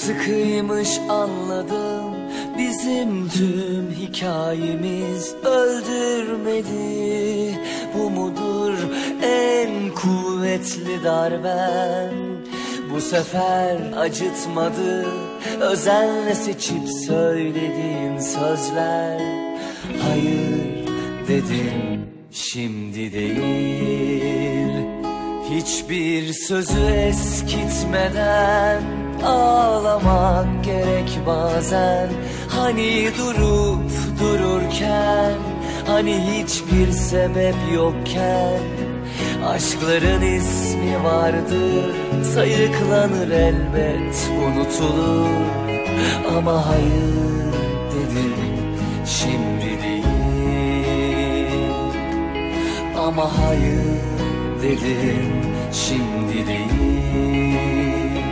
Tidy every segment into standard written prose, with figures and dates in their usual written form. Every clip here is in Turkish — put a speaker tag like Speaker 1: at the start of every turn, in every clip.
Speaker 1: sıkıymış anladım. Bizim tüm hikayemiz öldürmedi. Bu mudur en kuvvetli darben? Bu sefer acıtmadı özenle seçip söylediğin sözler. Hayır dedim, şimdi değil. Hiçbir sözü eskitmeden ağlamak gerek bazen. Hani durup dururken, hani hiçbir sebep yokken. Aşkların ismi vardır, sayıklanır elbet, unutulur. Ama hayır dedim, şimdi değil. Ama hayır dedim, şimdi değil.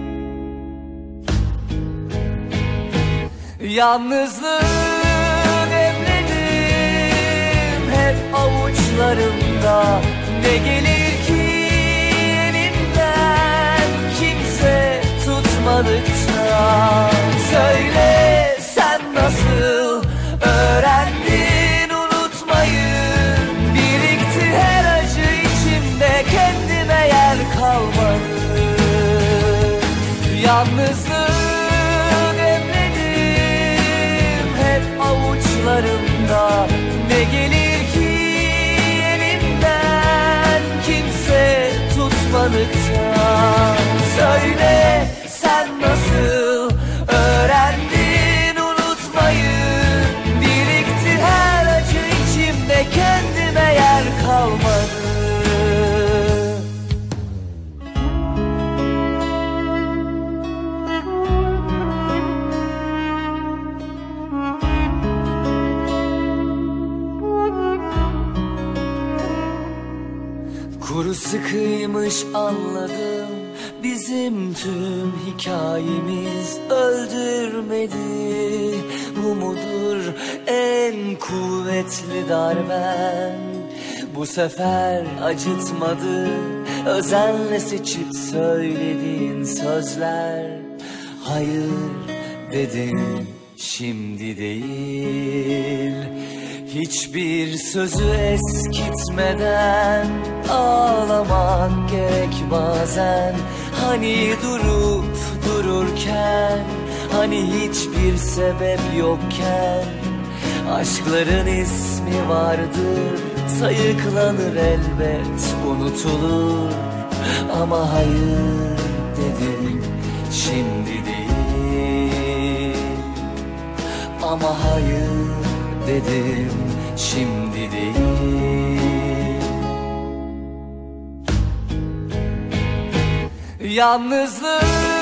Speaker 1: Yalnızlığı demledim hep avuçlarımda. Ne gelir ki elimden kimse tutmadıkça? Söyle, sen nasıl öğrendin unutmayı? Birikti her acı içimde, kendime yer kalmadı. Yalnızlığı demledim hep avuçlarımda. Ne gelir ki elimden kimse tutmadıkça? Söyle, sen nasıl öğrendin unutmayı? Birikti her acı içimde, kendime yer kalmadı. Kuru sıkıymış anladım. Bizim tüm hikayemiz öldürmedi. Bu mudur en kuvvetli darben? Bu sefer acıtmadı özenle seçip söylediğin sözler. Hayır dedim, şimdi değil. Hiçbir sözü eskitmeden ağlamak gerek bazen. Hani durup dururken, hani hiçbir sebep yokken. Aşkların ismi vardır, sayıklanır elbet, unutulur. Ama hayır dedim, şimdi değil. Ama hayır dedim, şimdi değil. Yalnızlığı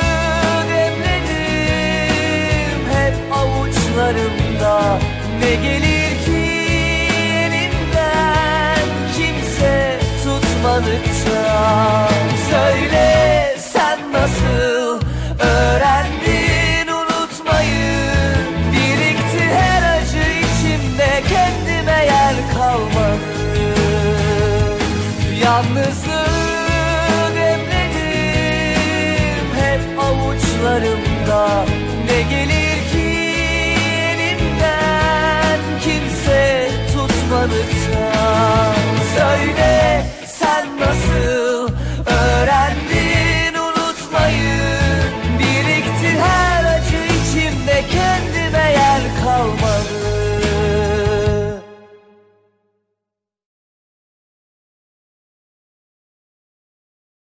Speaker 1: demledim hep avuçlarımda. Ne gelir ki elimden kimse tutmadıkça? Söyle, sen nasıl öğrendin unutmayı? Birikti her acı içimde, kendime yer kalmadı. Yalnızlığı demledim hep avuçlarımda. Ne gelir ki elimden kimse tutmadıkça? Söyle,